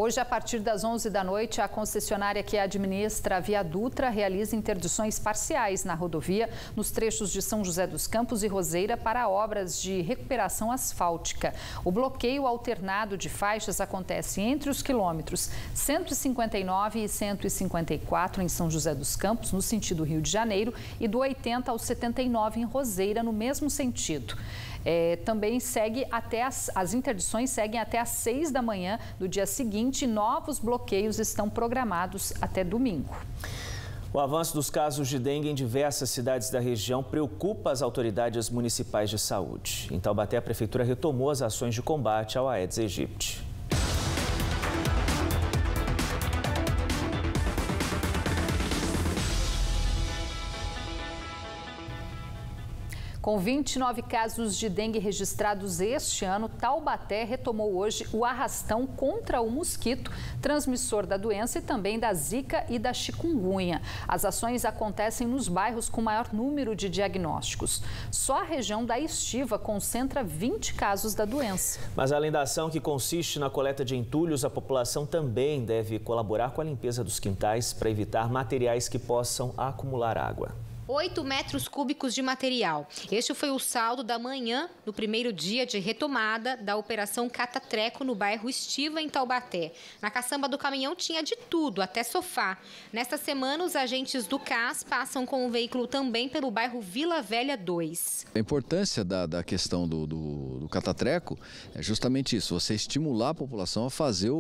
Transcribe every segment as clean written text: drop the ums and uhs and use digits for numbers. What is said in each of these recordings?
Hoje, a partir das 11 da noite, a concessionária que administra a Via Dutra realiza interdições parciais na rodovia nos trechos de São José dos Campos e Roseira para obras de recuperação asfáltica. O bloqueio alternado de faixas acontece entre os quilômetros 159 e 154 em São José dos Campos, no sentido Rio de Janeiro, e do 80 ao 79 em Roseira, no mesmo sentido. Também segue até as interdições seguem até às 6 da manhã do dia seguinte e novos bloqueios estão programados até domingo. O avanço dos casos de dengue em diversas cidades da região preocupa as autoridades municipais de saúde. Em Taubaté, a prefeitura retomou as ações de combate ao Aedes aegypti. Com 29 casos de dengue registrados este ano, Taubaté retomou hoje o arrastão contra o mosquito, transmissor da doença e também da zika e da chikungunya. As ações acontecem nos bairros com maior número de diagnósticos. Só a região da Estiva concentra 20 casos da doença. Mas além da ação que consiste na coleta de entulhos, a população também deve colaborar com a limpeza dos quintais para evitar materiais que possam acumular água. 8 metros cúbicos de material. Este foi o saldo da manhã, no primeiro dia de retomada da Operação Cata-Treco no bairro Estiva, em Taubaté. Na caçamba do caminhão tinha de tudo, até sofá. Nesta semana, os agentes do CAS passam com o veículo também pelo bairro Vila Velha 2. A importância da questão do Cata-Treco é justamente isso, você estimular a população a fazer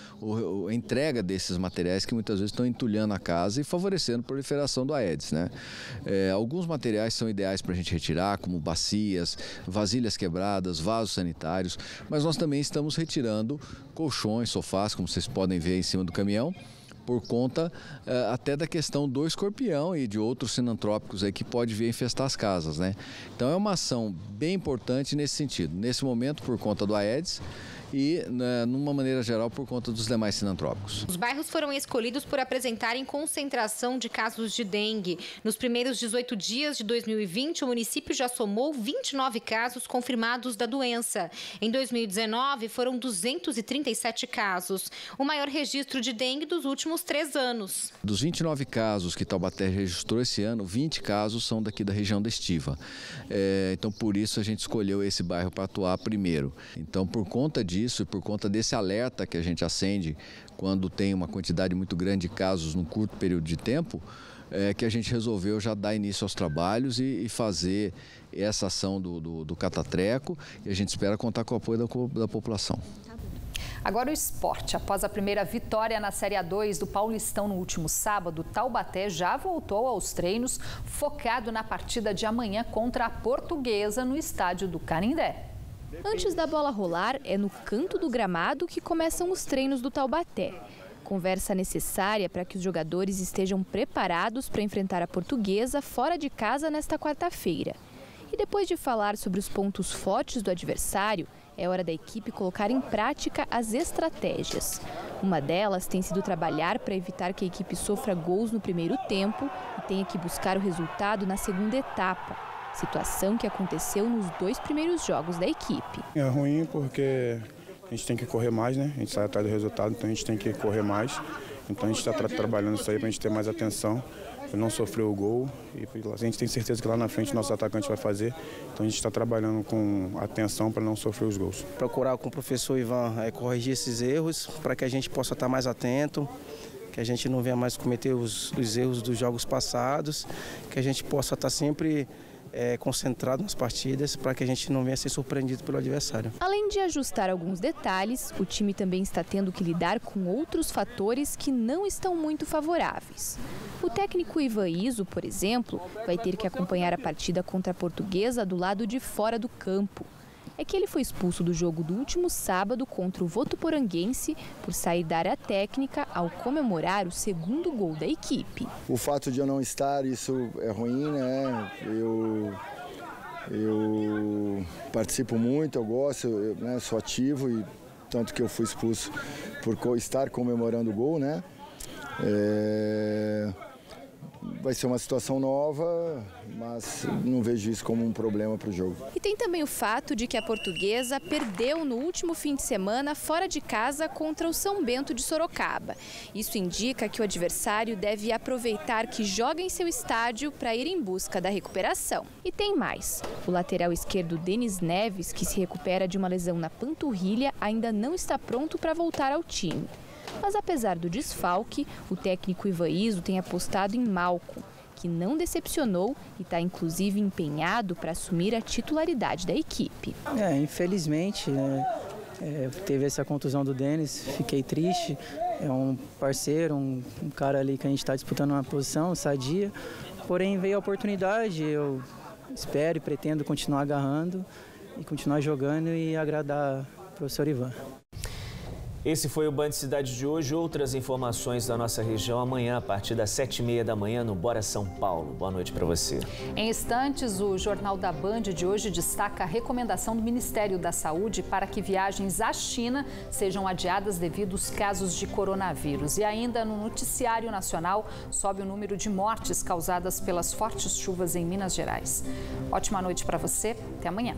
a entrega desses materiais que muitas vezes estão entulhando a casa e favorecendo a proliferação do Aedes, né? Alguns materiais são ideais para a gente retirar, como bacias, vasilhas quebradas, vasos sanitários, mas nós também estamos retirando colchões, sofás, como vocês podem ver em cima do caminhão, por conta até da questão do escorpião e de outros sinantrópicos aí que pode vir a infestar as casas, né? Então é uma ação bem importante nesse sentido, nesse momento por conta do Aedes e, numa maneira geral, por conta dos demais sinantrópicos. Os bairros foram escolhidos por apresentarem concentração de casos de dengue. Nos primeiros 18 dias de 2020, o município já somou 29 casos confirmados da doença. Em 2019, foram 237 casos, o maior registro de dengue dos últimos 3 anos. Dos 29 casos que Taubaté registrou esse ano, 20 casos são daqui da região da Estiva. Então, por isso, a gente escolheu esse bairro para atuar primeiro. Então, por conta disso e por conta desse alerta que a gente acende quando tem uma quantidade muito grande de casos num curto período de tempo, que a gente resolveu já dar início aos trabalhos e fazer essa ação do Cata-Treco, e a gente espera contar com o apoio da população. Agora o esporte. Após a primeira vitória na Série A2 do Paulistão no último sábado, Taubaté já voltou aos treinos, focado na partida de amanhã contra a Portuguesa no estádio do Canindé. Antes da bola rolar, é no canto do gramado que começam os treinos do Taubaté. Conversa necessária para que os jogadores estejam preparados para enfrentar a Portuguesa fora de casa nesta quarta-feira. E depois de falar sobre os pontos fortes do adversário, é hora da equipe colocar em prática as estratégias. Uma delas tem sido trabalhar para evitar que a equipe sofra gols no primeiro tempo e tenha que buscar o resultado na segunda etapa. Situação que aconteceu nos 2 primeiros jogos da equipe. É ruim porque a gente tem que correr mais, né? A gente sai atrás do resultado, então a gente tem que correr mais. Então a gente está trabalhando isso aí para a gente ter mais atenção, para não sofrer o gol. E a gente tem certeza que lá na frente nosso atacante vai fazer. Então a gente está trabalhando com atenção para não sofrer os gols. Procurar com o professor Ivan corrigir esses erros para que a gente possa estar mais atento, que a gente não venha mais cometer os erros dos jogos passados, que a gente possa estar sempre concentrado nas partidas para que a gente não venha ser surpreendido pelo adversário. Além de ajustar alguns detalhes, o time também está tendo que lidar com outros fatores que não estão muito favoráveis. O técnico Ivan Iso, por exemplo, vai ter que acompanhar a partida contra a Portuguesa do lado de fora do campo. É que ele foi expulso do jogo do último sábado contra o Votuporanguense por sair da área técnica ao comemorar o 2º gol da equipe. O fato de eu não estar, isso é ruim, né? Eu participo muito, eu gosto, né? Sou ativo, e tanto que eu fui expulso por estar comemorando o gol, né? vai ser uma situação nova, mas não vejo isso como um problema para o jogo. E tem também o fato de que a Portuguesa perdeu no último fim de semana fora de casa contra o São Bento de Sorocaba. Isso indica que o adversário deve aproveitar que joga em seu estádio para ir em busca da recuperação. E tem mais. O lateral esquerdo Denis Neves, que se recupera de uma lesão na panturrilha, ainda não está pronto para voltar ao time. Mas apesar do desfalque, o técnico Ivan Izzo tem apostado em Malcom, que não decepcionou e está inclusive empenhado para assumir a titularidade da equipe. Infelizmente, teve essa contusão do Denis, fiquei triste. É um parceiro, um cara ali que a gente está disputando uma posição sadia. Porém, veio a oportunidade, eu espero e pretendo continuar agarrando e continuar jogando e agradar o professor Ivan. Esse foi o Band Cidade de hoje. Outras informações da nossa região amanhã, a partir das 7h30 da manhã, no Bora São Paulo. Boa noite para você. Em instantes, o Jornal da Band de hoje destaca a recomendação do Ministério da Saúde para que viagens à China sejam adiadas devido aos casos de coronavírus. E ainda no noticiário nacional, sobe o número de mortes causadas pelas fortes chuvas em Minas Gerais. Ótima noite para você. Até amanhã.